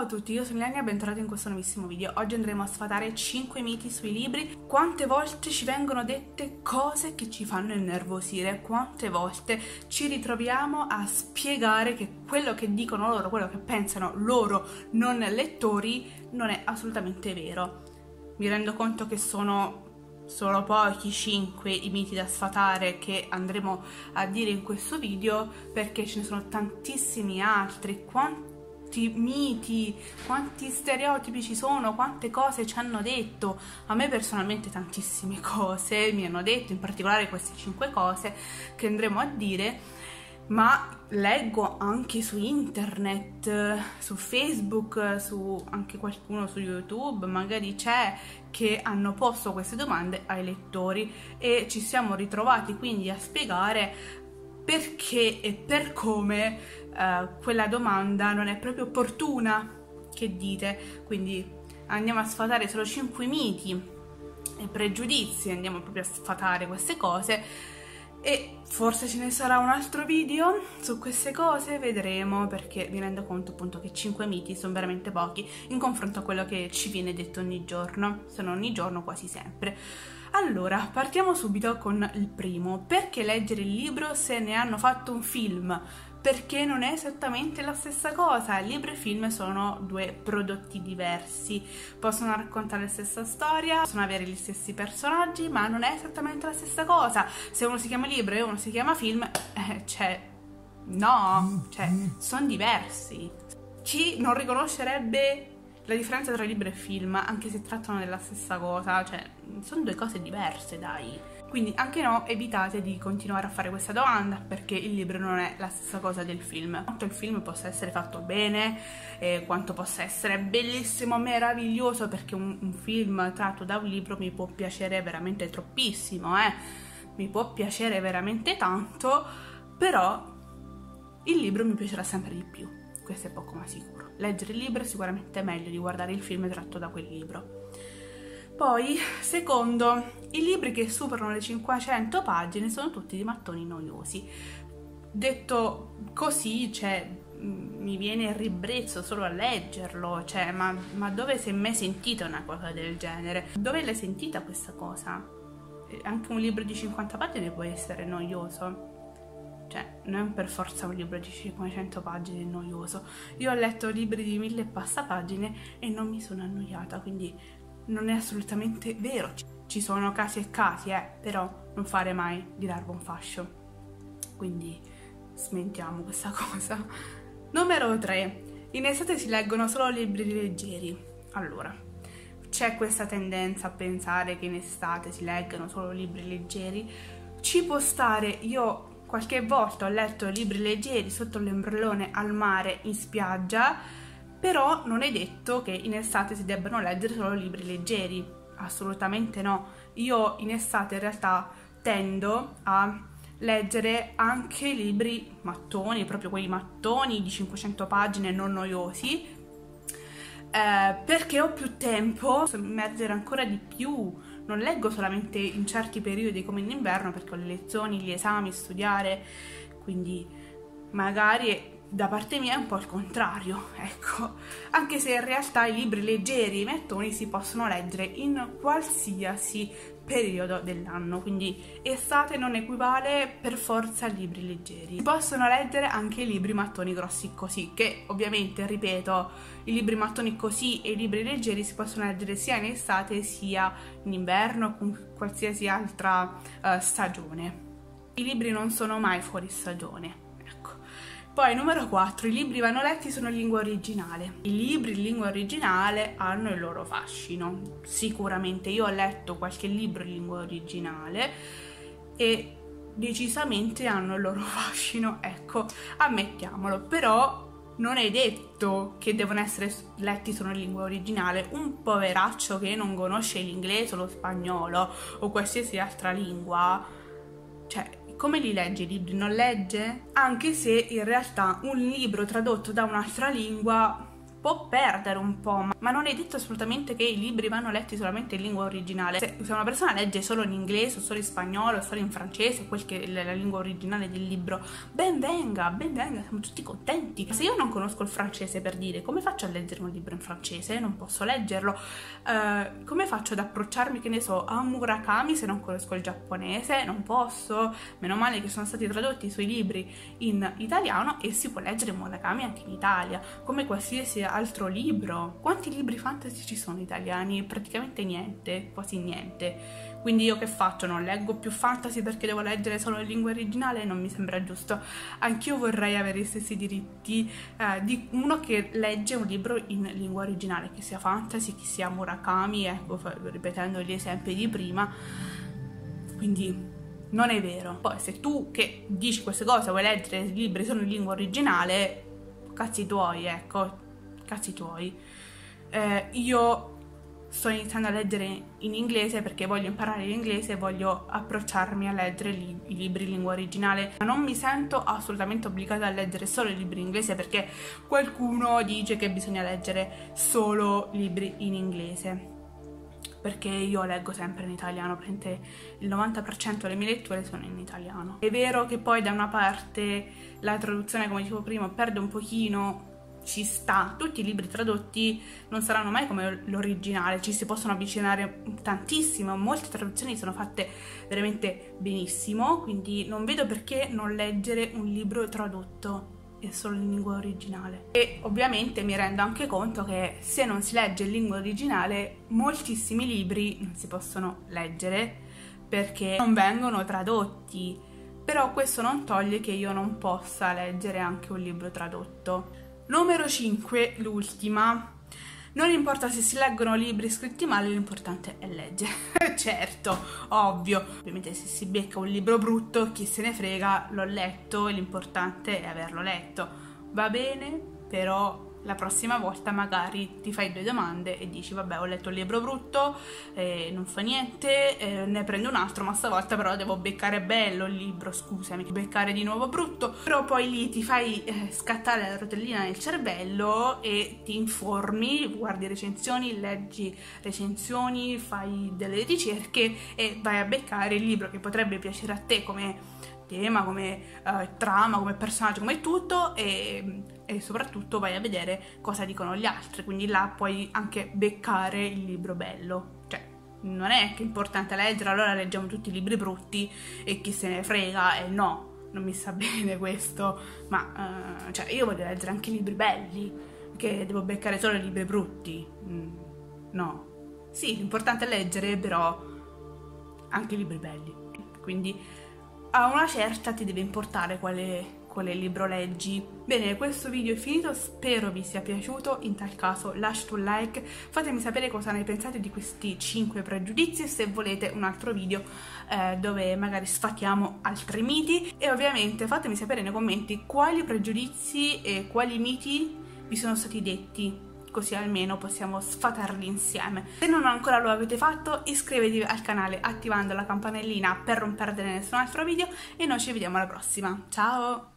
a tutti, io sono Ilenia e bentornati in questo nuovissimo video. Oggi andremo a sfatare 5 miti sui libri. Quante volte ci vengono dette cose che ci fanno innervosire, quante volte ci ritroviamo a spiegare che quello che dicono loro, quello che pensano loro non lettori, non è assolutamente vero. Mi rendo conto che sono solo pochi, 5 i miti da sfatare che andremo a dire in questo video, perché ce ne sono tantissimi altri. Quanti miti, quanti stereotipi ci sono, quante cose ci hanno detto. A me personalmente tantissime cose mi hanno detto, in particolare queste 5 cose che andremo a dire, ma leggo anche su internet, su Facebook, anche qualcuno su YouTube magari c'è, che hanno posto queste domande ai lettori e ci siamo ritrovati quindi a spiegare perché e per come quella domanda non è proprio opportuna. Che dite? Quindi andiamo a sfatare solo 5 miti e pregiudizi, andiamo proprio a sfatare queste cose. E forse ce ne sarà un altro video su queste cose, vedremo, perché mi rendo conto appunto che 5 miti sono veramente pochi in confronto a quello che ci viene detto ogni giorno, se non ogni giorno quasi sempre. Allora, partiamo subito con il primo. Perché leggere il libro se ne hanno fatto un film? Perché non è esattamente la stessa cosa. Libro e film sono due prodotti diversi, possono raccontare la stessa storia, possono avere gli stessi personaggi, ma non è esattamente la stessa cosa. Se uno si chiama libro e uno si chiama film, sono diversi. Chi non riconoscerebbe la differenza tra libro e film, anche se trattano della stessa cosa? Sono due cose diverse, dai. Quindi anche no, evitate di continuare a fare questa domanda, perché il libro non è la stessa cosa del film. Quanto il film possa essere fatto bene, quanto possa essere bellissimo, meraviglioso, perché un film tratto da un libro mi può piacere veramente troppissimo, mi può piacere veramente tanto, però il libro mi piacerà sempre di più, questo è poco ma sicuro. Leggere il libro è sicuramente meglio di guardare il film tratto da quel libro. Poi, secondo, i libri che superano le 500 pagine sono tutti di mattoni noiosi. Detto così, mi viene il ribrezzo solo a leggerlo, ma dove si è mai sentita una cosa del genere? Dove l'hai sentita questa cosa? Anche un libro di 50 pagine può essere noioso. Non per forza un libro di 500 pagine è noioso. Io ho letto libri di 1000 e passa pagine e non mi sono annoiata, quindi non è assolutamente vero. Ci sono casi e casi, però non fare mai di largo un fascio. Quindi smentiamo questa cosa. Numero 3. In estate si leggono solo libri leggeri. Allora, c'è questa tendenza a pensare che in estate si leggano solo libri leggeri. Ci può stare. Io qualche volta ho letto libri leggeri sotto l'ombrellone al mare, in spiaggia, però non è detto che in estate si debbano leggere solo libri leggeri, assolutamente no. Io in estate in realtà tendo a leggere anche libri mattoni, proprio quei mattoni di 500 pagine non noiosi, perché ho più tempo, posso immergere ancora di più. Non leggo solamente in certi periodi come in inverno, perché ho le lezioni, gli esami, studiare, quindi magari da parte mia è un po' il contrario, ecco. Anche se in realtà i libri leggeri, i mattoni, si possono leggere in qualsiasi periodo dell'anno, quindi estate non equivale per forza a libri leggeri. Si possono leggere anche i libri mattoni grossi così, che ovviamente, ripeto, i libri mattoni così e i libri leggeri si possono leggere sia in estate sia in inverno, con qualsiasi altra stagione. I libri non sono mai fuori stagione. Poi numero 4, i libri vanno letti sono in lingua originale. I libri in lingua originale hanno il loro fascino, sicuramente. Io ho letto qualche libro in lingua originale e decisamente hanno il loro fascino, ecco, ammettiamolo. Però non è detto che devono essere letti solo in lingua originale. Un poveraccio che non conosce l'inglese o lo spagnolo o qualsiasi altra lingua, come li legge i libri? Non legge? Anche se in realtà un libro tradotto da un'altra lingua può perdere un po', ma non è detto assolutamente che i libri vanno letti solamente in lingua originale. Se una persona legge solo in inglese, o solo in spagnolo, o solo in francese, quel che è la lingua originale del libro, ben venga, siamo tutti contenti. Se io non conosco il francese, per dire, come faccio a leggere un libro in francese? Non posso leggerlo. Come faccio ad approcciarmi, che ne so, a Murakami se non conosco il giapponese? Non posso. Meno male che sono stati tradotti i suoi libri in italiano e si può leggere Murakami anche in Italia, come qualsiasi altro libro. Quanti libri fantasy ci sono italiani? Praticamente niente, quasi niente. Quindi io che faccio? Non leggo più fantasy perché devo leggere solo in lingua originale? Non mi sembra giusto. Anch'io vorrei avere i stessi diritti di uno che legge un libro in lingua originale, che sia fantasy, che sia Murakami, ecco, ripetendo gli esempi di prima. Quindi non è vero. Poi se tu che dici queste cose vuoi leggere i libri solo in lingua originale, cazzi tuoi, ecco, cazzi tuoi. Io sto iniziando a leggere in inglese perché voglio imparare l'inglese e voglio approcciarmi a leggere i libri in lingua originale, ma non mi sento assolutamente obbligata a leggere solo i libri in inglese perché qualcuno dice che bisogna leggere solo libri in inglese, perché io leggo sempre in italiano, praticamente il 90% delle mie letture sono in italiano. È vero che poi da una parte la traduzione, come dicevo prima, perde un pochino, ci sta, tutti i libri tradotti non saranno mai come l'originale, ci si possono avvicinare tantissimo, molte traduzioni sono fatte veramente benissimo, quindi non vedo perché non leggere un libro tradotto e solo in lingua originale. E ovviamente mi rendo anche conto che se non si legge in lingua originale moltissimi libri non si possono leggere perché non vengono tradotti, però questo non toglie che io non possa leggere anche un libro tradotto. Numero 5, l'ultima. Non importa se si leggono libri scritti male, l'importante è leggere. Certo, ovvio. Ovviamente se si becca un libro brutto, chi se ne frega, l'ho letto e l'importante è averlo letto. Va bene, però la prossima volta magari ti fai 2 domande e dici vabbè, ho letto un libro brutto, non fa niente, ne prendo un altro, ma stavolta però devo beccare bello il libro, scusami, beccare di nuovo brutto. Però poi lì ti fai scattare la rotellina nel cervello e ti informi, guardi recensioni, leggi recensioni, fai delle ricerche e vai a beccare il libro che potrebbe piacere a te come tema, come trama, come personaggio, come tutto, e soprattutto vai a vedere cosa dicono gli altri, quindi là puoi anche beccare il libro bello. Cioè, non è che è importante leggere, allora leggiamo tutti i libri brutti e chi se ne frega, e no, non mi sta bene questo, ma cioè io voglio leggere anche i libri belli, che devo beccare solo i libri brutti? No. Sì, l'importante è leggere, però anche i libri belli, quindi a una certa ti deve importare quale libro leggi. Bene, questo video è finito, spero vi sia piaciuto, in tal caso lasciate un like, fatemi sapere cosa ne pensate di questi 5 pregiudizi e se volete un altro video dove magari sfatiamo altri miti, e ovviamente fatemi sapere nei commenti quali pregiudizi e quali miti vi sono stati detti, così almeno possiamo sfatarli insieme. Se non ancora lo avete fatto, iscrivetevi al canale attivando la campanellina per non perdere nessun altro video e noi ci vediamo alla prossima. Ciao!